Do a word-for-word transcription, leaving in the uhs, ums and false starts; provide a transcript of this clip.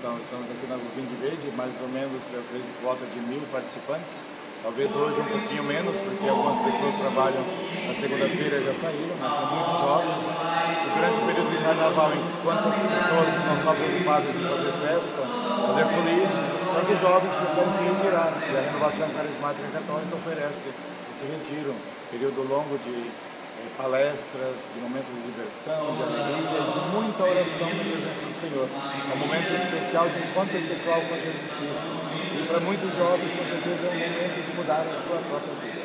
Então, estamos aqui na Vinho Verde, mais ou menos, eu acredito, volta de mil participantes. Talvez hoje um pouquinho menos, porque algumas pessoas trabalham na segunda-feira e já saíram, mas são muito jovens. E durante o período de carnaval, enquanto as pessoas estão só preocupadas em fazer festa, fazer folia, tantos jovens preferem se retirar. E a Renovação Carismática Católica oferece esse retiro, período longo de eh, palestras, de momentos de diversão, de alegria, de muita oração na presença do Senhor. É um momento especial de encontro pessoal com Jesus Cristo. E para muitos jovens, com certeza, é um momento de mudar a sua própria vida.